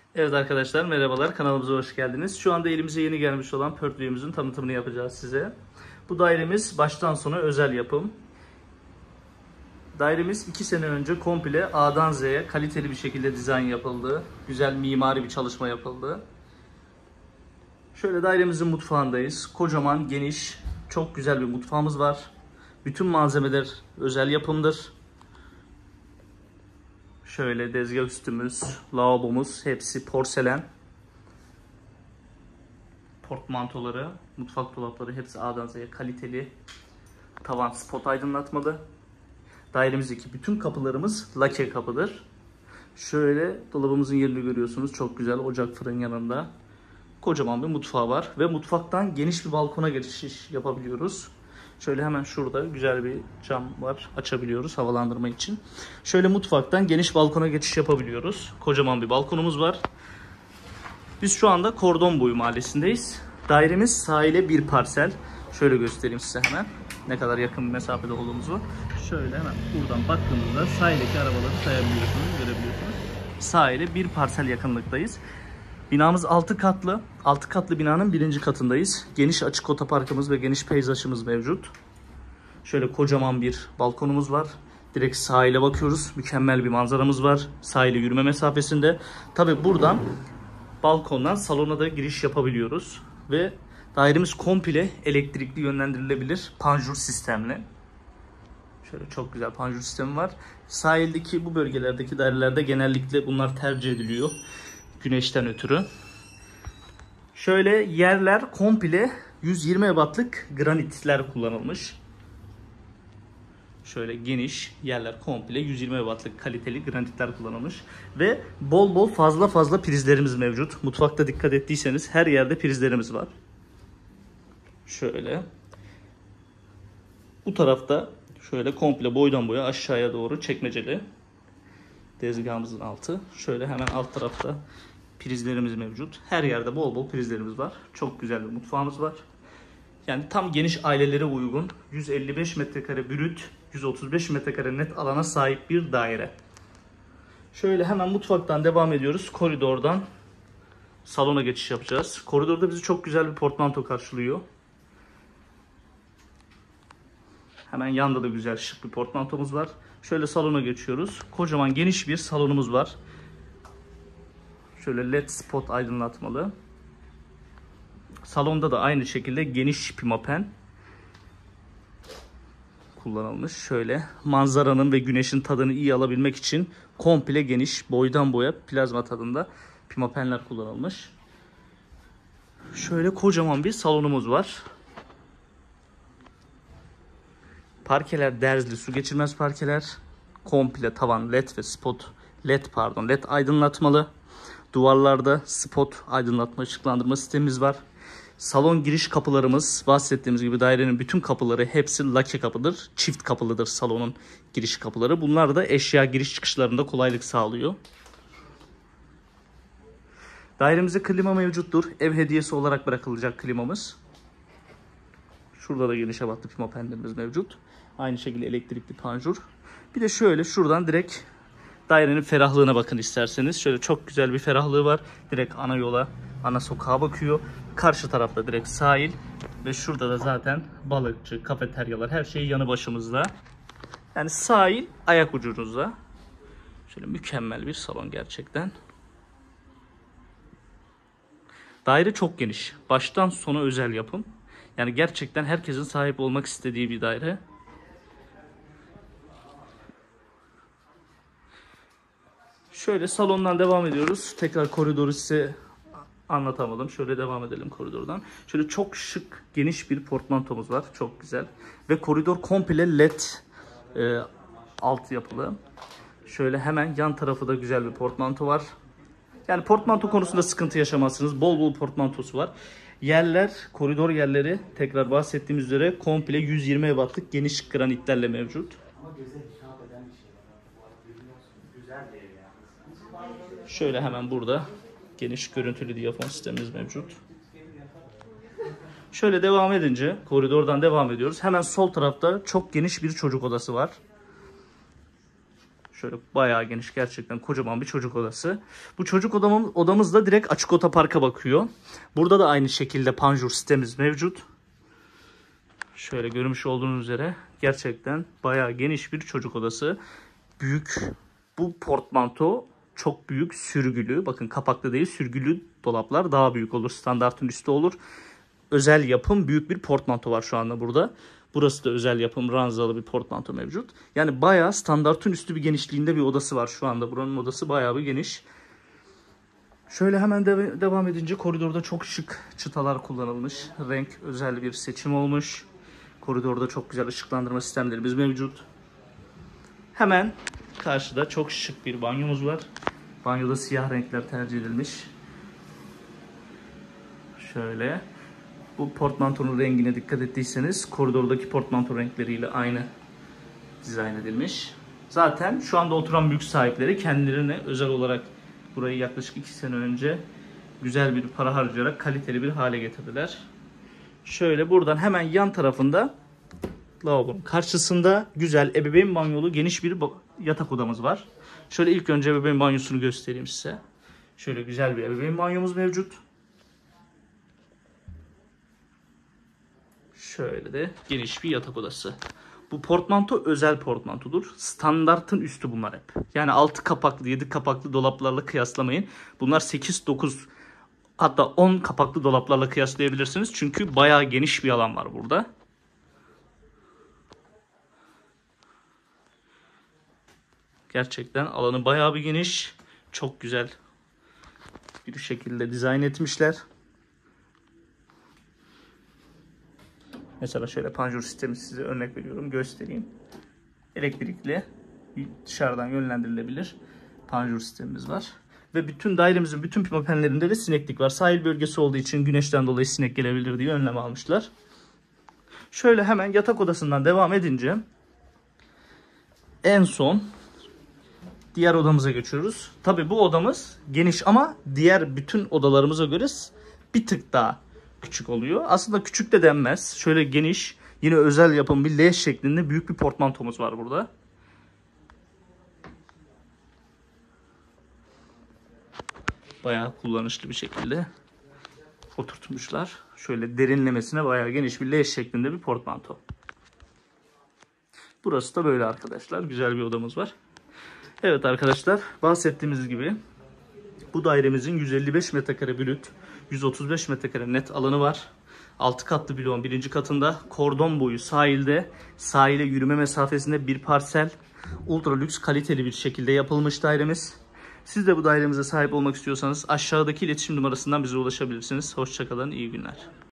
Evet arkadaşlar, merhabalar, kanalımıza hoş geldiniz. Şu anda elimize yeni gelmiş olan Pörtlüğümüzün tanıtımını yapacağız size. Bu dairemiz baştan sona özel yapım. Dairemiz 2 sene önce komple A'dan Z'ye kaliteli bir şekilde dizayn yapıldı. Güzel mimari bir çalışma yapıldı. Şöyle dairemizin mutfağındayız. Kocaman, geniş, çok güzel bir mutfağımız var. Bütün malzemeler özel yapımdır. Şöyle tezgah üstümüz, lavabomuz hepsi porselen. Portmantoları, mutfak dolapları hepsi A'dan Z'ye kaliteli. Tavan spot aydınlatmalı. Dairemizdeki bütün kapılarımız lake kapıdır. Şöyle dolabımızın yerini görüyorsunuz. Çok güzel, ocak fırın yanında. Kocaman bir mutfağı var ve mutfaktan geniş bir balkona geçiş yapabiliyoruz. Şöyle hemen şurada güzel bir cam var, açabiliyoruz havalandırma için. Şöyle mutfaktan geniş balkona geçiş yapabiliyoruz. Kocaman bir balkonumuz var. Biz şu anda Kordonboyu mahallesindeyiz. Dairemiz sahile bir parsel. Şöyle göstereyim size hemen ne kadar yakın bir mesafede olduğumuzu. Şöyle hemen buradan baktığımızda sahildeki arabaları sayabiliyorsunuz, görebiliyorsunuz. Sahile bir parsel yakınlıktayız. Binamız 6 katlı. 6 katlı binanın 1. katındayız. Geniş açık otoparkımız ve geniş peyzajımız mevcut. Şöyle kocaman bir balkonumuz var. Direkt sahile bakıyoruz. Mükemmel bir manzaramız var. Sahile yürüme mesafesinde. Tabi buradan balkondan salona da giriş yapabiliyoruz. Ve dairemiz komple elektrikli yönlendirilebilir panjur sistemli. Şöyle çok güzel panjur sistemi var. Sahildeki bu bölgelerdeki dairelerde genellikle bunlar tercih ediliyor. Güneşten ötürü. Şöyle yerler komple 120 ebatlık granitler kullanılmış. Şöyle geniş yerler komple 120 ebatlık kaliteli granitler kullanılmış. Ve bol bol fazla prizlerimiz mevcut. Mutfakta dikkat ettiyseniz her yerde prizlerimiz var. Şöyle. Bu tarafta şöyle komple boydan boya aşağıya doğru çekmeceli. Tezgahımızın altı. Şöyle hemen alt tarafta prizlerimiz mevcut. Her yerde bol bol prizlerimiz var. Çok güzel bir mutfağımız var. Yani tam geniş ailelere uygun 155 metrekare brüt, 135 metrekare net alana sahip bir daire. Şöyle hemen mutfaktan devam ediyoruz. Koridordan salona geçiş yapacağız. Koridorda bizi çok güzel bir portmanto karşılıyor. Hemen yanda da güzel şık bir portmantomuz var. Şöyle salona geçiyoruz. Kocaman geniş bir salonumuz var. Şöyle led spot aydınlatmalı. Salonda da aynı şekilde geniş pimapen kullanılmış. Şöyle manzaranın ve güneşin tadını iyi alabilmek için komple geniş boydan boya plazma tadında pimapenler kullanılmış. Şöyle kocaman bir salonumuz var. Parkeler derzli, su geçirmez parkeler. Komple tavan led ve spot led aydınlatmalı. Duvarlarda spot aydınlatma ışıklandırma sistemimiz var. Salon giriş kapılarımız bahsettiğimiz gibi dairenin bütün kapıları hepsi lake kapıdır. Çift kapılıdır salonun giriş kapıları. Bunlar da eşya giriş çıkışlarında kolaylık sağlıyor. Dairemizde klima mevcuttur. Ev hediyesi olarak bırakılacak klimamız. Şurada da geniş ebatlı pimapenlerimiz mevcut. Aynı şekilde elektrikli panjur. Bir de şöyle şuradan direkt dairenin ferahlığına bakın isterseniz. Şöyle çok güzel bir ferahlığı var. Direkt ana yola, ana sokağa bakıyor. Karşı tarafta direkt sahil. Ve şurada da zaten balıkçı, kafeteryalar her şey yanı başımızda. Yani sahil ayak ucunuzda. Şöyle mükemmel bir salon gerçekten. Daire çok geniş. Baştan sona özel yapım. Yani gerçekten herkesin sahip olmak istediği bir daire. Şöyle salondan devam ediyoruz. Tekrar koridoru size anlatamadım. Şöyle devam edelim koridordan. Şöyle çok şık, geniş bir portmantomuz var. Çok güzel. Ve koridor komple led alt yapılı. Şöyle hemen yan tarafı da güzel bir portmanto var. Yani portmanto konusunda sıkıntı yaşamazsınız. Bol bol portmantosu var. Yerler, koridor yerleri tekrar bahsettiğimiz üzere komple 120 ebatlık geniş granitlerle mevcut. Şöyle hemen burada geniş görüntülü diyafon sistemimiz mevcut. Şöyle devam edince koridordan devam ediyoruz. Hemen sol tarafta çok geniş bir çocuk odası var. Şöyle bayağı geniş, gerçekten kocaman bir çocuk odası. Bu çocuk odamız da direkt açık otoparka bakıyor. Burada da aynı şekilde panjur sistemimiz mevcut. Şöyle görmüş olduğunuz üzere gerçekten bayağı geniş bir çocuk odası. Büyük, bu portmanto çok büyük, sürgülü. Bakın kapaklı değil, sürgülü dolaplar daha büyük olur. Standartın üstü olur. Özel yapım büyük bir portmanto var şu anda burada. Burası da özel yapım ranzalı bir portmanto mevcut. Yani bayağı standartın üstü bir genişliğinde bir odası var şu anda. Buranın odası bayağı bir geniş. Şöyle hemen devam edince koridorda çok şık çıtalar kullanılmış. Renk özel bir seçim olmuş. Koridorda çok güzel ışıklandırma sistemlerimiz mevcut. Hemen karşıda çok şık bir banyomuz var. Banyoda siyah renkler tercih edilmiş. Şöyle. Bu portmantonun rengine dikkat ettiyseniz koridordaki portmanto renkleriyle aynı dizayn edilmiş. Zaten şu anda oturan mülk sahipleri kendilerine özel olarak burayı yaklaşık 2 sene önce güzel bir para harcayarak kaliteli bir hale getirdiler. Şöyle buradan hemen yan tarafında lavabonun karşısında güzel ebeveyn banyolu geniş bir yatak odamız var. Şöyle ilk önce ebeveyn banyosunu göstereyim size. Şöyle güzel bir ebeveyn banyomuz mevcut. Şöyle de geniş bir yatak odası. Bu portmanto özel portmantodur. Standartın üstü bunlar hep. Yani 6 kapaklı, 7 kapaklı dolaplarla kıyaslamayın. Bunlar 8, 9 hatta 10 kapaklı dolaplarla kıyaslayabilirsiniz. Çünkü bayağı geniş bir alan var burada. Gerçekten alanı bayağı bir geniş. Çok güzel bir şekilde dizayn etmişler. Mesela şöyle panjur sistemi size örnek veriyorum, göstereyim. Elektrikli, dışarıdan yönlendirilebilir panjur sistemimiz var. Ve bütün dairemizin bütün pimapenlerinde de sineklik var. Sahil bölgesi olduğu için güneşten dolayı sinek gelebilir diye önlem almışlar. Şöyle hemen yatak odasından devam edince en son diğer odamıza geçiyoruz. Tabii bu odamız geniş ama diğer bütün odalarımıza göre bir tık daha küçük oluyor. Aslında küçük de denmez. Şöyle geniş, yine özel yapım bir L şeklinde büyük bir portmantomuz var burada. Bayağı kullanışlı bir şekilde oturtmuşlar. Şöyle derinlemesine bayağı geniş bir L şeklinde bir portmanto. Burası da böyle arkadaşlar. Güzel bir odamız var. Evet arkadaşlar, bahsettiğimiz gibi bu dairemizin 155 metrekare brüt, 135 metrekare net alanı var. 6 katlı bloğun birinci katında kordon boyu sahilde, sahile yürüme mesafesinde bir parsel. Ultra lüks kaliteli bir şekilde yapılmış dairemiz. Siz de bu dairemize sahip olmak istiyorsanız aşağıdaki iletişim numarasından bize ulaşabilirsiniz. Hoşça kalın, iyi günler.